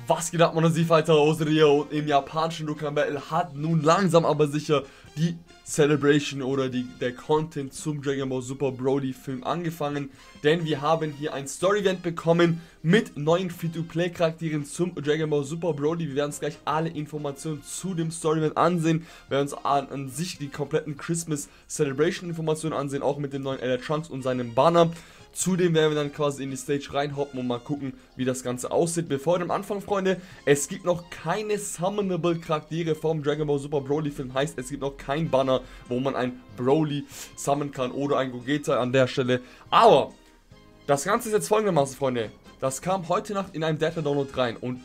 Was geht ab, Monosiv-Fighter aus Rio, und im japanischen Dokkan Battle hat nun langsam aber sicher die Celebration oder der Content zum Dragon Ball Super Broly Film angefangen, denn wir haben hier ein Story-Event bekommen mit neuen Free-to-Play-Charakteren zum Dragon Ball Super Broly. Wir werden uns gleich alle Informationen zu dem Story-Event ansehen, wir werden uns an sich die kompletten Christmas Celebration Informationen ansehen, auch mit dem neuen LR Trunks und seinem Banner. Zudem werden wir dann quasi in die Stage reinhoppen und mal gucken, wie das Ganze aussieht. Bevor wir am Anfang, Freunde, es gibt noch keine Summonable Charaktere vom Dragon Ball Super Broly Film. Heißt, es gibt noch kein Banner, wo man ein Broly summon kann oder ein Gogeta an der Stelle. Aber das Ganze ist jetzt folgendermaßen, Freunde. Das kam heute Nacht in einem Data Download rein und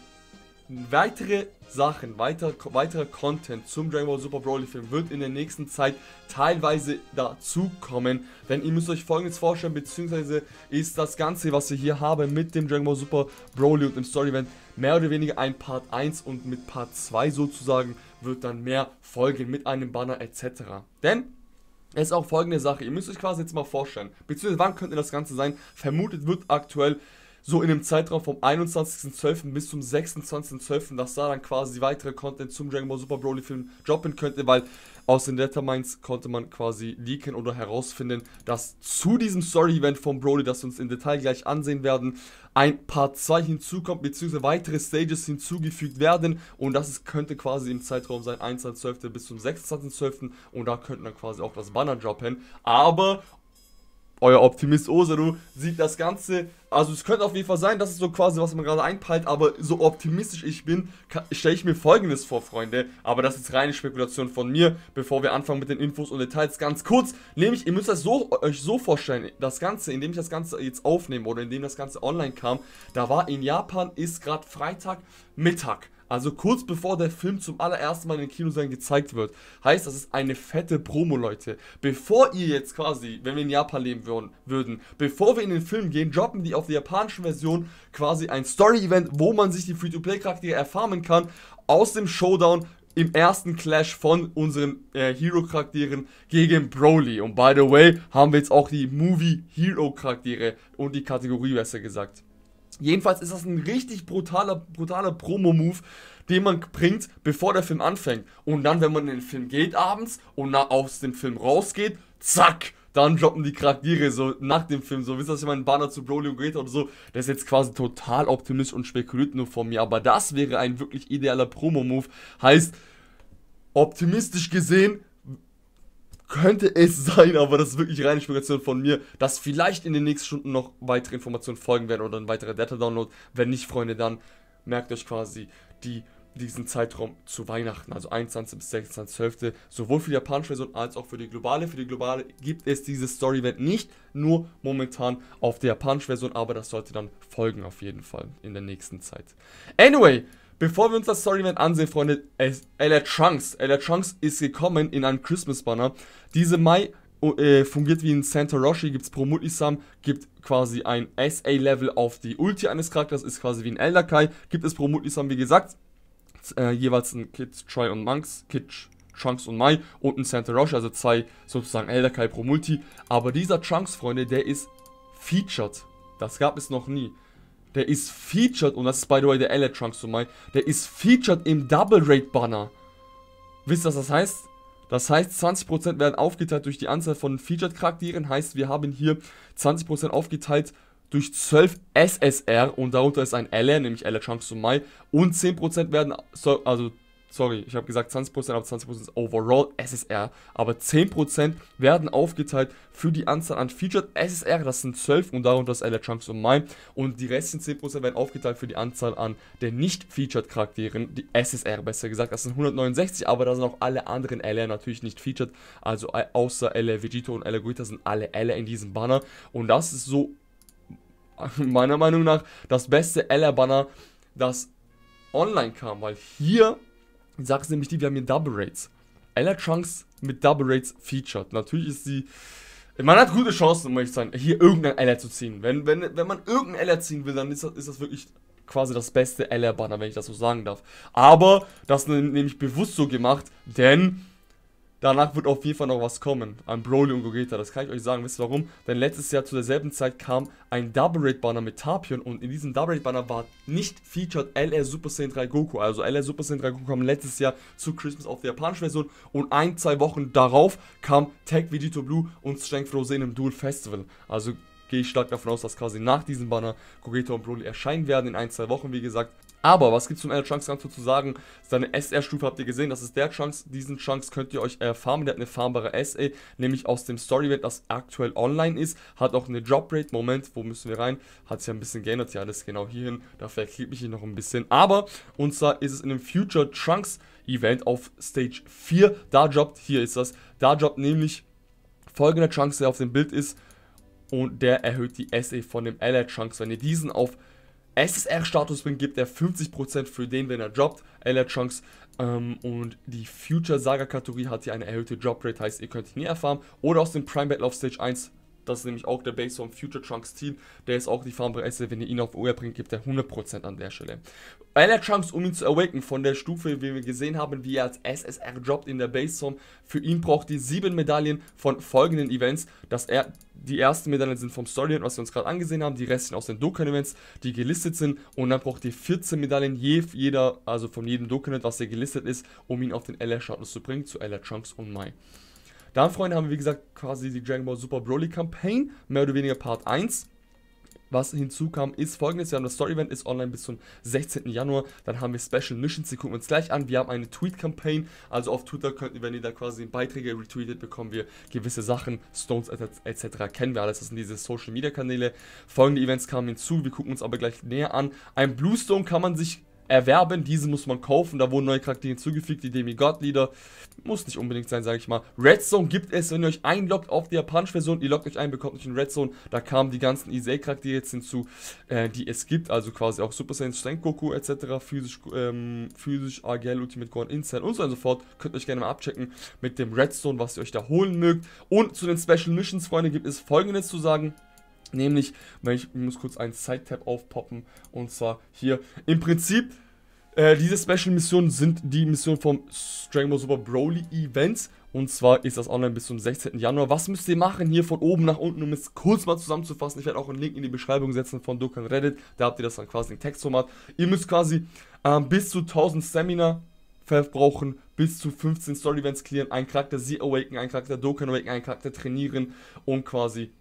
weitere Sachen, weiterer Content zum Dragon Ball Super Broly Film wird in der nächsten Zeit teilweise dazu kommen, denn ihr müsst euch Folgendes vorstellen, beziehungsweise ist das Ganze, was wir hier haben mit dem Dragon Ball Super Broly und dem Story Event mehr oder weniger ein Part 1 und mit Part 2 sozusagen wird dann mehr folgen mit einem Banner etc. Denn es ist auch folgende Sache, ihr müsst euch quasi jetzt mal vorstellen, beziehungsweise wann könnte das Ganze sein, vermutet wird aktuell so in dem Zeitraum vom 21.12. bis zum 26.12., dass da dann quasi weitere Content zum Dragon Ball Super Broly Film droppen könnte, weil aus den Datamines konnte man quasi leaken oder herausfinden, dass zu diesem Story-Event von Broly, das wir uns im Detail gleich ansehen werden, ein Part 2 hinzukommt, beziehungsweise weitere Stages hinzugefügt werden und das könnte quasi im Zeitraum sein 21.12. bis zum 26.12. und da könnte dann quasi auch das Banner droppen, aber euer Optimist Osaru sieht das Ganze, also es könnte auf jeden Fall sein, das ist so quasi, was man gerade einpeilt, aber so optimistisch ich bin, stelle ich mir Folgendes vor, Freunde, aber das ist reine Spekulation von mir, bevor wir anfangen mit den Infos und Details, ganz kurz, nämlich, ihr müsst das euch so vorstellen, das Ganze, indem ich das Ganze jetzt aufnehme oder indem das Ganze online kam, da war in Japan, ist gerade Freitagmittag. Also kurz bevor der Film zum allerersten Mal in den Kinos gezeigt wird. Heißt, das ist eine fette Promo, Leute. Bevor ihr jetzt quasi, wenn wir in Japan leben würden, bevor wir in den Film gehen, droppen die auf der japanischen Version quasi ein Story-Event, wo man sich die Free-to-Play-Charaktere erfarmen kann aus dem Showdown im ersten Clash von unseren Hero-Charakteren gegen Broly. Und by the way, haben wir jetzt auch die Movie-Hero-Charaktere und die Kategorie besser gesagt. Jedenfalls ist das ein richtig brutaler Promo-Move, den man bringt, bevor der Film anfängt. Und dann, wenn man in den Film geht abends und aus dem Film rausgeht, zack, dann droppen die Charaktere so nach dem Film. So, wisst ihr, was ich meine, ein Banner zu Broly und Gogeta oder so. Das ist jetzt quasi total optimistisch und spekuliert nur von mir. Aber das wäre ein wirklich idealer Promo-Move. Heißt, optimistisch gesehen, könnte es sein, aber das ist wirklich reine Spekulation von mir, dass vielleicht in den nächsten Stunden noch weitere Informationen folgen werden oder ein weiterer Data-Download. Wenn nicht, Freunde, dann merkt euch quasi diesen Zeitraum zu Weihnachten, also 21. bis 26.12. sowohl für die japanische Version als auch für die globale. Für die globale gibt es dieses Story-Event nicht, nur momentan auf der japanischen Version, aber das sollte dann folgen auf jeden Fall in der nächsten Zeit. Anyway, bevor wir uns das Story-Event ansehen, Freunde, LR Trunks ist gekommen in einem Christmas-Banner. Diese Mai fungiert wie ein Santa Roshi, gibt es pro Multisum, gibt quasi ein SA-Level auf die Ulti eines Charakters, ist quasi wie ein Elder Kai, gibt es pro Multisum, wie gesagt, jeweils ein Kid, Troy und Monks, Kid, Trunks und Mai und ein Santa Roshi, also zwei sozusagen Elder Kai pro Multi. Aber dieser Trunks, Freunde, der ist featured, das gab es noch nie. Der ist featured, und das ist by the way der LR Trunks zu Mai, der ist featured im Double Raid Banner. Wisst ihr, was das heißt? Das heißt, 20% werden aufgeteilt durch die Anzahl von Featured Charakteren, heißt, wir haben hier 20% aufgeteilt durch 12 SSR und darunter ist ein LR, nämlich LR Trunks zu Mai, und 10% werden, sorry, ich habe gesagt 20%, aber 20% ist overall SSR, aber 10% werden aufgeteilt für die Anzahl an Featured SSR, das sind 12 und darunter ist LR Trunks und Mai, und die restlichen 10% werden aufgeteilt für die Anzahl an der nicht-Featured Charakteren, die SSR besser gesagt, das sind 169, aber da sind auch alle anderen LR natürlich nicht Featured, also außer LR Vegito und LR Gogeta sind alle LR in diesem Banner, und das ist so meiner Meinung nach das beste LR-Banner, das online kam, weil hier, ich sag's nämlich wir haben hier Double Raids. LR Trunks mit Double Raids featured. Natürlich ist man hat gute Chancen, muss ich sagen, hier irgendein LR zu ziehen. Wenn man irgendein LR ziehen will, dann ist das wirklich quasi das beste LR-Banner, wenn ich das so sagen darf. Aber das nämlich bewusst so gemacht, denn danach wird auf jeden Fall noch was kommen an Broly und Gogeta, das kann ich euch sagen. Wisst ihr warum? Denn letztes Jahr zu derselben Zeit kam ein Double Raid Banner mit Tapion und in diesem Double Raid Banner war nicht featured LR Super Saiyan 3 Goku. Also LR Super Saiyan 3 Goku kam letztes Jahr zu Christmas auf der japanischen Version und 1-2 Wochen darauf kam Tech Vegito Blue und Strength Rose in einem Duel Festival. Also gehe ich stark davon aus, dass quasi nach diesem Banner Gogeta und Broly erscheinen werden in 1-2 Wochen, wie gesagt. Aber was gibt es zum LR Trunks ganz zu sagen? Seine SR-Stufe habt ihr gesehen, das ist der Trunks. Diesen Trunks könnt ihr euch farmen, der hat eine farmbare SE, nämlich aus dem Story-Event, das aktuell online ist. Hat auch eine Drop-Rate, Moment, wo müssen wir rein? Hat sich ja ein bisschen geändert, ja, das ist genau hierhin, dafür erklärt mich hier noch ein bisschen. Aber, und zwar ist es in einem Future Trunks Event auf Stage 4, da droppt, hier ist das, da droppt nämlich folgender Trunks, der auf dem Bild ist. Und der erhöht die SE von dem LR Trunks. Wenn ihr diesen auf SSR-Status bringt, gibt er 50% für den, wenn er droppt, LR Trunks. Und die Future Saga-Kategorie hat hier eine erhöhte Drop-Rate, heißt, ihr könnt ihn nie erfahren. Oder aus dem Prime Battle auf Stage 1. Das ist nämlich auch der Base vom Future Trunks Team. Der ist auch die farmbare SE. Wenn ihr ihn auf OR bringt, gibt er 100% an der Stelle. LR Trunks, um ihn zu awaken, von der Stufe, wie wir gesehen haben, wie er als SSR droppt in der Base Form. Für ihn braucht ihr 7 Medaillen von folgenden Events. Die ersten Medaillen sind vom Story Event, was wir uns gerade angesehen haben. Die restlichen aus den Dokkan Events, die gelistet sind. Und dann braucht ihr 14 Medaillen also von jedem Dokkan Event, was hier gelistet ist, um ihn auf den LR Status zu bringen, zu LR Trunks und Mai. Dann, Freunde, haben wir, wie gesagt, quasi die Dragon Ball Super Broly Campaign, mehr oder weniger Part 1. Was hinzukam, ist folgendes: Wir haben das Story-Event, ist online bis zum 16. Januar. Dann haben wir Special Missions, die gucken wir uns gleich an. Wir haben eine Tweet-Campaign, also auf Twitter könnt ihr, wenn ihr da quasi Beiträge retweetet, bekommen wir gewisse Sachen, Stones etc. kennen wir alles, das sind diese Social-Media-Kanäle. Folgende Events kamen hinzu, wir gucken uns aber gleich näher an. Ein Bluestone kann man sich erwerben, diese muss man kaufen, da wurden neue Charaktere hinzugefügt, die Demigod-Lieder, muss nicht unbedingt sein, sage ich mal. Redstone gibt es, wenn ihr euch einloggt auf die japanische Version, ihr loggt euch ein, bekommt euch einen Redstone, da kamen die ganzen Isei-Charaktere jetzt hinzu, die es gibt, also quasi auch Super Saiyan Strength Goku etc., physisch AGL, Ultimate Gohan, Incel und so und so fort, könnt ihr euch gerne mal abchecken mit dem Redstone, was ihr euch da holen mögt. Und zu den Special Missions, Freunde, gibt es folgendes zu sagen. Nämlich, ich muss kurz einen Side-Tab aufpoppen, und zwar hier, im Prinzip, diese Special-Missionen sind die Missionen vom Dragon Ball Super Broly Events, und zwar ist das online bis zum 16. Januar. Was müsst ihr machen, hier von oben nach unten, um es kurz mal zusammenzufassen? Ich werde auch einen Link in die Beschreibung setzen von Dokkan Reddit, da habt ihr das dann quasi in Textformat. Ihr müsst quasi bis zu 1000 Stamina verbrauchen, bis zu 15 Story-Events clearen, einen Charakter Z-Awaken, einen Charakter Dokkan Awaken, einen Charakter trainieren und quasi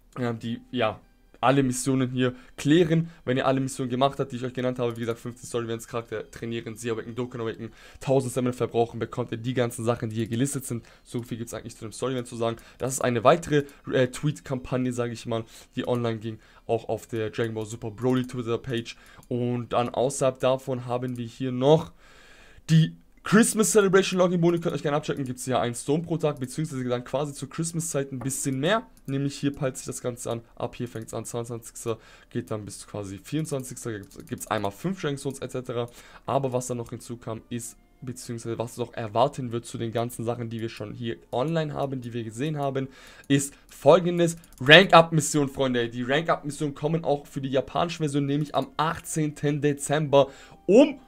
alle Missionen hier klären. Wenn ihr alle Missionen gemacht habt, die ich euch genannt habe, wie gesagt, 15 Story-Events, Charakter trainieren, Z-Awaken, Dokkan Awaken, 1000 Stamina verbrauchen, bekommt ihr die ganzen Sachen, die hier gelistet sind. So viel gibt es eigentlich zu dem Story-Event zu sagen. Das ist eine weitere Tweet-Kampagne, sage ich mal, die online ging, auch auf der Dragon Ball Super Broly Twitter-Page. Und dann außerhalb davon haben wir hier noch die Christmas Celebration Login Boni, könnt ihr euch gerne abchecken, gibt es ja einen Stone pro Tag, beziehungsweise dann quasi zur Christmas-Zeit ein bisschen mehr, nämlich hier peilt sich das Ganze an, ab hier fängt es an, 22. geht dann bis quasi 24. gibt es einmal 5 Dragon Stones etc. Aber was dann noch hinzukam ist, beziehungsweise was noch erwarten wird zu den ganzen Sachen, die wir schon hier online haben, die wir gesehen haben, ist folgendes: Rank-Up-Mission, Freunde. Die Rank-Up-Missionen kommen auch für die japanische Version, nämlich am 18. Dezember um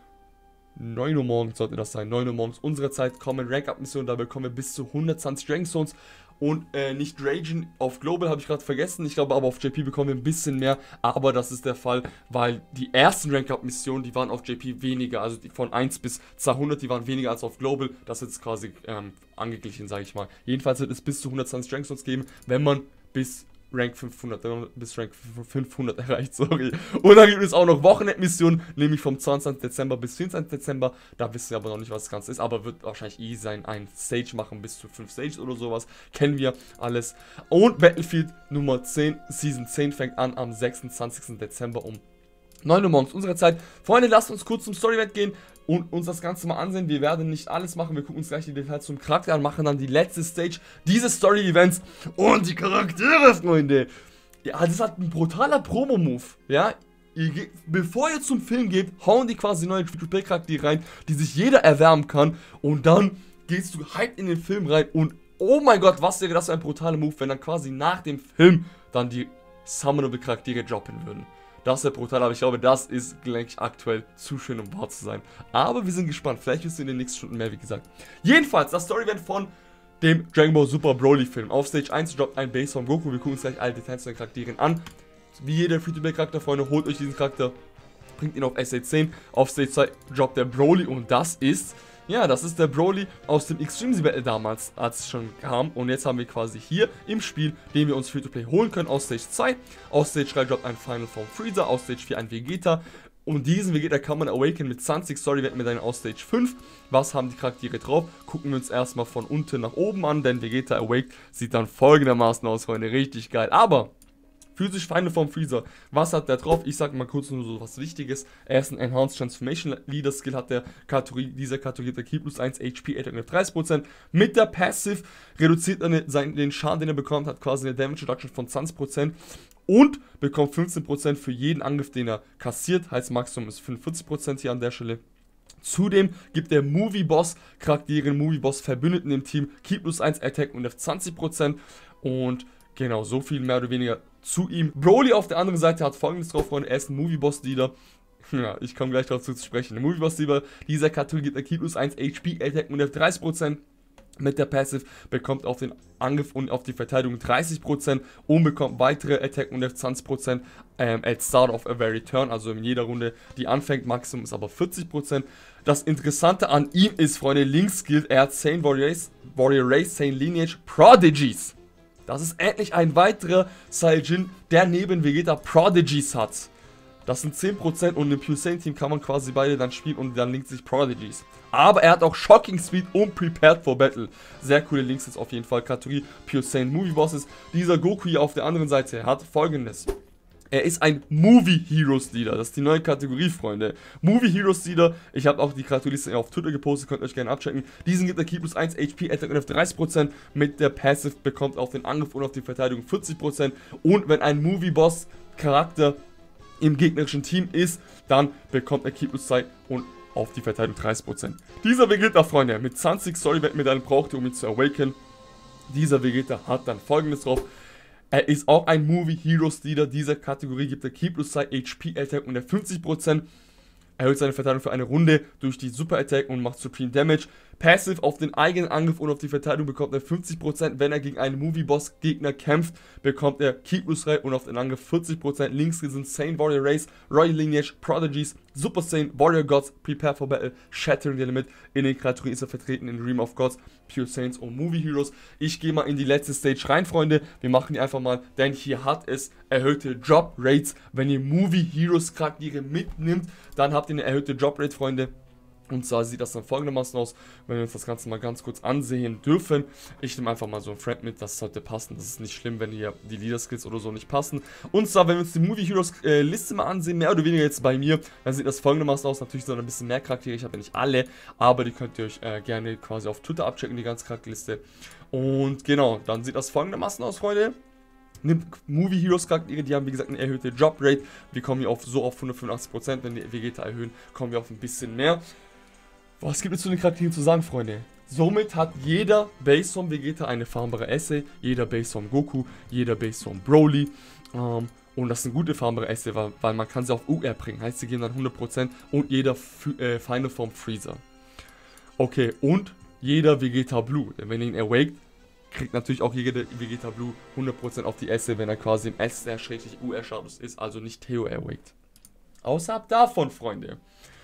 9 Uhr morgens sollte das sein, 9 Uhr morgens unserer Zeit kommen Rank-Up-Missionen, da bekommen wir bis zu 120 Dragon Stones und nicht Ragen auf Global, habe ich gerade vergessen, ich glaube aber auf JP bekommen wir ein bisschen mehr, aber das ist der Fall, weil die ersten Rank-Up-Missionen, die waren auf JP weniger, also die von 1 bis 200, die waren weniger als auf Global, das ist jetzt quasi angeglichen, sage ich mal. Jedenfalls wird es bis zu 120 Dragon Stones geben, wenn man bis Rank 500, wenn man bis Rank 500 erreicht, sorry. Und dann gibt es auch noch Wochenendmissionen, nämlich vom 22. Dezember bis 24. Dezember. Da wissen wir aber noch nicht, was das Ganze ist, aber wird wahrscheinlich easy sein, ein Stage machen, bis zu 5 Stages oder sowas. Kennen wir alles. Und Battlefield Nummer 10, Season 10 fängt an am 26. Dezember um 9 Uhr morgens unserer Zeit. Freunde, lasst uns kurz zum Story-Event gehen und uns das Ganze mal ansehen. Wir werden nicht alles machen, wir gucken uns gleich die Details zum Charakter an, machen dann die letzte Stage dieses Story-Events und die Charaktere, Freunde. Ja, das hat ein brutaler Promo-Move, ja. Bevor ihr zum Film geht, hauen die quasi neue Free-to-Play-Charaktere rein, die sich jeder erwärmen kann, und dann gehst du halt in den Film rein und oh mein Gott, was wäre das für ein brutaler Move, wenn dann quasi nach dem Film dann die Summonable Charaktere droppen würden. Das wäre brutal, aber ich glaube, das ist gleich aktuell zu schön, um wahr zu sein. Aber wir sind gespannt, vielleicht wirst du in den nächsten Stunden mehr, wie gesagt. Jedenfalls, das Story-Event von dem Dragon Ball Super Broly Film. Auf Stage 1 droppt ein Base von Goku. Wir gucken uns gleich alle Details zu den Charakteren an. Wie jeder Free-to-Play-Charakter, Freunde, holt euch diesen Charakter, bringt ihn auf SA10. Auf Stage 2 droppt der Broly und das ist der Broly aus dem Extreme Battle damals, als es schon kam. Und jetzt haben wir quasi hier im Spiel, den wir uns Free-to-Play holen können aus Stage 2. Aus Stage 3 droppt ein Final Form Freezer, aus Stage 4 ein Vegeta. Und diesen Vegeta kann man awaken mit 20 Story-Medaillen aus Stage 5. Was haben die Charaktere drauf? Gucken wir uns erstmal von unten nach oben an, denn Vegeta Awaked sieht dann folgendermaßen aus, Freunde. Richtig geil. Aber physisch Final Form Freezer, was hat der drauf? Ich sag mal kurz nur so was Wichtiges. Er ist ein Enhanced Transformation Leader Skill, hat der Kategorie, dieser Kategorie der Ki plus 1 HP, Attack mit 30%. Mit der Passive reduziert er den Schaden, den er bekommt, hat quasi eine Damage Reduction von 20%. Und bekommt 15% für jeden Angriff, den er kassiert. Heißt, Maximum ist 45% hier an der Stelle. Zudem gibt der Movie Boss Charakteren, Movie Boss Verbündeten im Team Ki plus 1 Attack und 20%. Und genau, so viel mehr oder weniger zu ihm. Broly auf der anderen Seite hat folgendes drauf, Freunde. Er ist ein Movie Boss Leader. Ja, ich komme gleich darauf zu sprechen. Der Movie Boss Leader dieser Kategorie gibt der Ki plus 1 HP Attack und 30%. Mit der Passive bekommt auf den Angriff und auf die Verteidigung 30% und bekommt weitere Attack und 20% at start of every turn, also in jeder Runde, die anfängt. Maximum ist aber 40%. Das Interessante an ihm ist, Freunde, Link-Skill, er hat Saiyan Warrior Race, Saiyan Lineage, Prodigies. Das ist endlich ein weiterer Saiyajin, der neben Vegeta Prodigies hat. Das sind 10% und im Pure Saiyan Team kann man quasi beide dann spielen und dann linkt sich Prodigies. Aber er hat auch Shocking Speed und Prepared for Battle. Sehr coole Links jetzt auf jeden Fall. Kategorie Pure Saiyan Movie Bosses. Dieser Goku hier auf der anderen Seite hat folgendes. Er ist ein Movie Heroes Leader. Das ist die neue Kategorie, Freunde. Movie Heroes Leader. Ich habe auch die Charakterliste auf Twitter gepostet. Könnt ihr euch gerne abchecken. Diesen gibt der Ki plus 1 HP, Attack und 30%. Mit der Passive bekommt auf den Angriff und auf die Verteidigung 40%. Und wenn ein Movie Boss Charakter im gegnerischen Team ist, dann bekommt er Ki plus 2 und auf die Verteidigung 30%. Dieser Vegeta, Freunde, mit 20 Story-Medaillen braucht ihr, um ihn zu awaken. Dieser Vegeta hat dann folgendes drauf. Er ist auch ein Movie Heroes Leader dieser Kategorie, gibt er Ki plus 2 HP Attack und 50%. Erhöht seine Verteidigung für eine Runde durch die Super Attack und macht Supreme Damage. Passive auf den eigenen Angriff und auf die Verteidigung bekommt er 50%. Wenn er gegen einen Movie Boss Gegner kämpft, bekommt er Ki plus 3 und auf den Angriff 40%. Links sind Saiyan Warrior Race, Royal Lineage, Prodigies, Super Saiyan, Warrior Gods, Prepare for Battle, Shattering the Limit. In den Kategorien ist er vertreten in Realm of Gods, Pure Saiyans und Movie Heroes. Ich gehe mal in die letzte Stage rein, Freunde. Wir machen die einfach mal, denn hier hat es erhöhte Drop Rates. Wenn ihr Movie Heroes Charaktere mitnimmt, dann habt ihr eine erhöhte Drop Rate, Freunde. Und zwar sieht das dann folgendermaßen aus, wenn wir uns das Ganze mal ganz kurz ansehen dürfen. Ich nehme einfach mal so ein Friend mit, das sollte passen. Das ist nicht schlimm, wenn hier die Leader Skills oder so nicht passen. Und zwar, wenn wir uns die Movie Heroes Liste mal ansehen, mehr oder weniger jetzt bei mir, dann sieht das folgendermaßen aus. Natürlich sind ein bisschen mehr Charaktere, ich habe ja nicht alle, aber die könnt ihr euch gerne quasi auf Twitter abchecken, die ganze Charakterliste. Und genau, dann sieht das folgendermaßen aus, Freunde. Nimmt Movie Heroes Charaktere, die haben wie gesagt eine erhöhte Drop Rate. Wir kommen hier auf 185%, wenn die Vegeta erhöhen, kommen wir auf ein bisschen mehr. Was gibt es zu den Charakteren zu sagen, Freunde? Somit hat jeder Base von Vegeta eine farmbare Essay, jeder Base von Goku, jeder Base von Broly. Und das sind gute farmbare Essay, weil man kann sie auf UR bringen, heißt sie geben dann 100% und jeder Final Form Freezer. Okay, und jeder Vegeta Blue, denn wenn ihr ihn awaked, kriegt natürlich auch jeder Vegeta Blue 100% auf die Essay, wenn er quasi im SR-UR-Status ist, also nicht Theo awaked. Außerhalb davon, Freunde,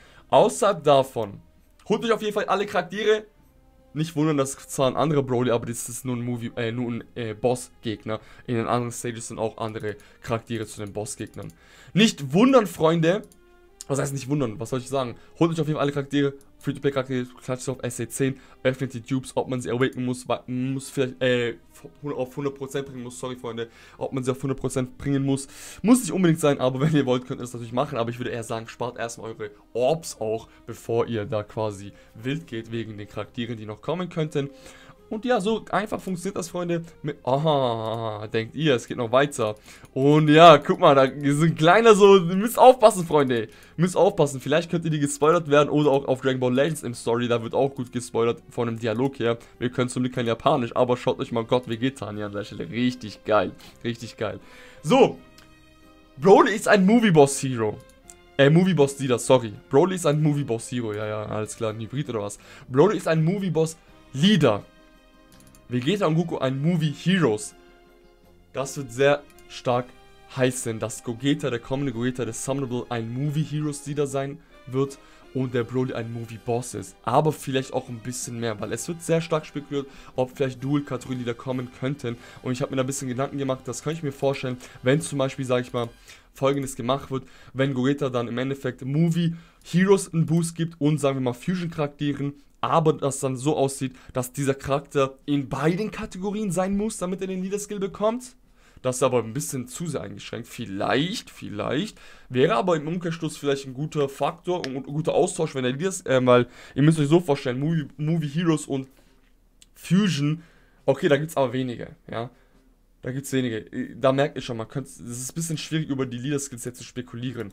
holt euch auf jeden Fall alle Charaktere. Nicht wundern, das ist zwar ein anderer Broly, aber das ist nur ein Bossgegner. In den anderen Stages sind auch andere Charaktere zu den Bossgegnern. Nicht wundern, Freunde. Was heißt nicht wundern? Was soll ich sagen? Holt euch auf jeden Fall alle Charaktere. Free-to-Play-Charaktere, klatscht auf SA10, öffnet die Dupes, ob man sie awaken muss vielleicht auf 100% bringen muss, sorry Freunde, ob man sie auf 100% bringen muss nicht unbedingt sein, aber wenn ihr wollt, könnt ihr das natürlich machen, aber ich würde eher sagen, spart erstmal eure Orbs auch, bevor ihr da quasi wild geht, wegen den Charakteren, die noch kommen könnten. Und ja, so einfach funktioniert das, Freunde. Denkt ihr, es geht noch weiter. Und ja, guck mal, da ist ein kleiner so, ihr müsst aufpassen, Freunde. Ihr müsst aufpassen, vielleicht könnt ihr die gespoilert werden oder auch auf Dragon Ball Legends im Story, da wird auch gut gespoilert von einem Dialog her. Wir können zum Glück kein Japanisch, aber schaut euch mal Gott Vegeta an der Stelle. Richtig geil, richtig geil. So, Broly ist ein Movie Boss Hero. Movie Boss Leader, sorry. Broly ist ein Movie Boss Hero, ja, alles klar, ein Hybrid oder was. Broly ist ein Movie Boss Leader. Vegeta und Goku ein Movie Heroes. Das wird sehr stark heißen, dass Gogeta, der kommende Gogeta, der Summonable, ein Movie Heroes Leader sein wird und der Broly ein Movie Boss ist. Aber vielleicht auch ein bisschen mehr, weil es wird sehr stark spekuliert, ob vielleicht Dual-Kategorie-Leader kommen könnten. Und ich habe mir da ein bisschen Gedanken gemacht, das kann ich mir vorstellen, wenn zum Beispiel, sage ich mal, Folgendes gemacht wird, wenn Gogeta dann im Endeffekt Movie Heroes einen Boost gibt und, sagen wir mal, Fusion-Charakteren, aber das dann so aussieht, dass dieser Charakter in beiden Kategorien sein muss, damit er den Leader-Skill bekommt. Das ist aber ein bisschen zu sehr eingeschränkt. Vielleicht. Wäre aber im Umkehrschluss vielleicht ein guter Faktor und ein guter Austausch, wenn er das, weil ihr müsst euch so vorstellen, Movie Heroes und Fusion, okay, da gibt es aber wenige, ja. Da gibt es wenige. Da merkt ihr schon, es ist ein bisschen schwierig, über die Leader-Skills jetzt zu spekulieren.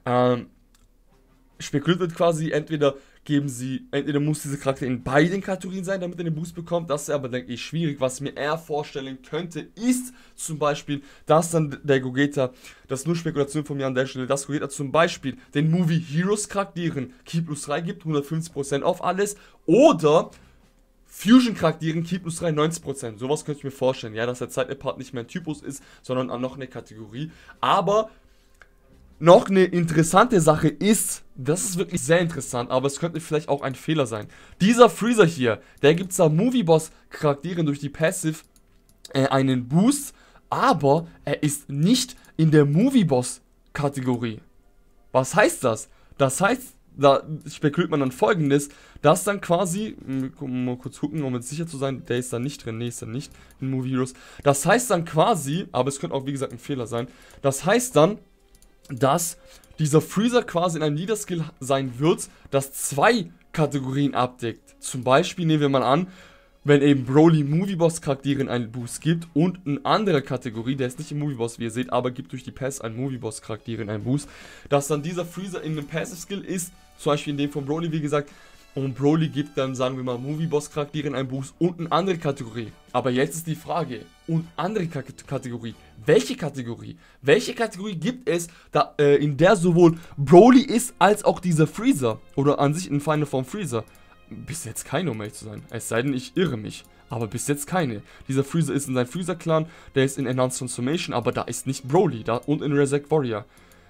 Spekuliert wird quasi, entweder muss dieser Charakter in beiden Kategorien sein, damit er den Boost bekommt. Das ist aber, denke ich, schwierig. Was ich mir eher vorstellen könnte, ist zum Beispiel, dass dann der Gogeta, das ist nur Spekulation von mir an der Stelle, dass Gogeta zum Beispiel den Movie Heroes Charakteren Ki plus 3 gibt, 150% auf alles, oder Fusion Charakteren Ki plus 3, 90%. Sowas könnte ich mir vorstellen, ja, dass der Zeitapart nicht mehr ein Typus ist, sondern auch noch eine Kategorie. Aber noch eine interessante Sache ist, das ist wirklich sehr interessant, aber es könnte vielleicht auch ein Fehler sein. Dieser Freezer hier, der gibt da Movie Boss Charakteren durch die Passive einen Boost, aber er ist nicht in der Movie Boss Kategorie. Was heißt das? Das heißt, da spekuliert man dann Folgendes, dass dann quasi, mal kurz gucken, um jetzt sicher zu sein, der ist da nicht drin, nee, ist da nicht in Movie Heroes. Das heißt dann quasi, aber es könnte auch wie gesagt ein Fehler sein, das heißt dann, dass dieser Freezer quasi in einem Leader-Skill sein wird, das 2 Kategorien abdeckt. Zum Beispiel nehmen wir mal an, wenn eben Broly Movie Boss Charakteren einen Boost gibt und eine andere Kategorie, der ist nicht im Movie Boss, wie ihr seht, aber gibt durch die Pass einen Movie Boss Charakteren einen Boost, dass dann dieser Freezer in einem Passive Skill ist, zum Beispiel in dem von Broly, wie gesagt, und Broly gibt dann, sagen wir mal, Movie Boss Charakteren einen Boost und eine andere Kategorie. Aber jetzt ist die Frage, und andere Kategorie, welche Kategorie? Welche Kategorie gibt es, in der sowohl Broly ist, als auch dieser Freezer, oder an sich in Final Form Freezer? Bis jetzt keine, um ehrlich zu sein, es sei denn, ich irre mich. Aber bis jetzt keine. Dieser Freezer ist in seinem Freezer-Clan, der ist in Enhanced Transformation, aber da ist nicht Broly, und in Resurrect Warrior.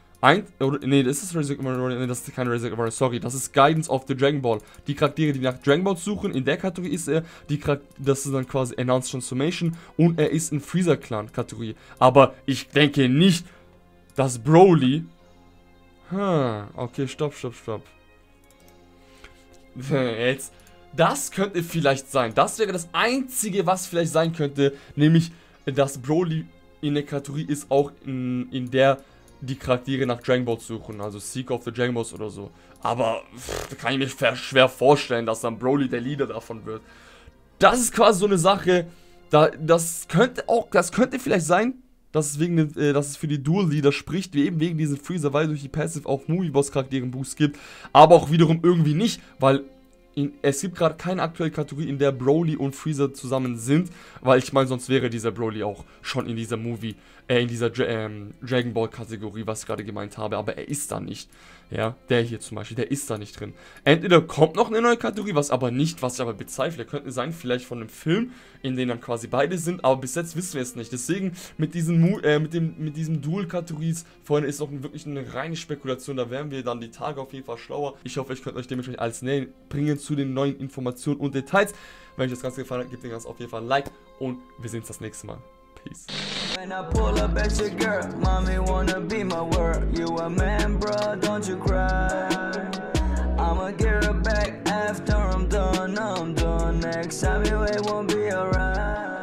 Das ist Resurrect Warrior, nee, das ist keine Resurrect Warrior, sorry, das ist Guidance of the Dragon Ball. Die Charaktere, die nach Dragon Ball suchen, in der Kategorie ist er, das ist dann quasi Enhanced Transformation und er ist in Freezer-Clan-Kategorie. Aber ich denke nicht, dass Broly... okay, stopp. Jetzt, das könnte vielleicht sein, das wäre das Einzige, was vielleicht sein könnte, nämlich, dass Broly in der Kategorie ist, auch in der die Charaktere nach Dragon Ball suchen, also Seeker of the Dragon Balls oder so. Aber da kann ich mir schwer vorstellen, dass dann Broly der Leader davon wird. Das ist quasi so eine Sache, das könnte vielleicht sein, dass es für die Dual Leader spricht, eben wegen diesen Freezer, weil durch die Passive auch Movie Boss Charakteren Boost gibt, aber auch wiederum irgendwie nicht, weil es gibt gerade keine aktuelle Kategorie, in der Broly und Freezer zusammen sind, weil ich meine, sonst wäre dieser Broly auch schon in dieser Dragon Ball Kategorie, was ich gerade gemeint habe, aber er ist da nicht. Ja, der hier zum Beispiel, der ist da nicht drin. Entweder kommt noch eine neue Kategorie, was ich aber bezweifle, könnte sein, vielleicht von einem Film, in dem dann quasi beide sind, aber bis jetzt wissen wir es nicht. Deswegen mit diesen Dual-Kategories, vorhin ist auch wirklich eine reine Spekulation, da werden wir dann die Tage auf jeden Fall schlauer. Ich hoffe, ich könnt euch dementsprechend alles näher bringen zu den neuen Informationen und Details. Wenn euch das Ganze gefallen hat, gebt dem Ganzen auf jeden Fall ein Like und wir sehen uns das nächste Mal. Peace. When I pull up at your girl, mommy wanna be my world. You a man, bro, don't you cry. I'ma get her back after I'm done. Next time you it won't be alright.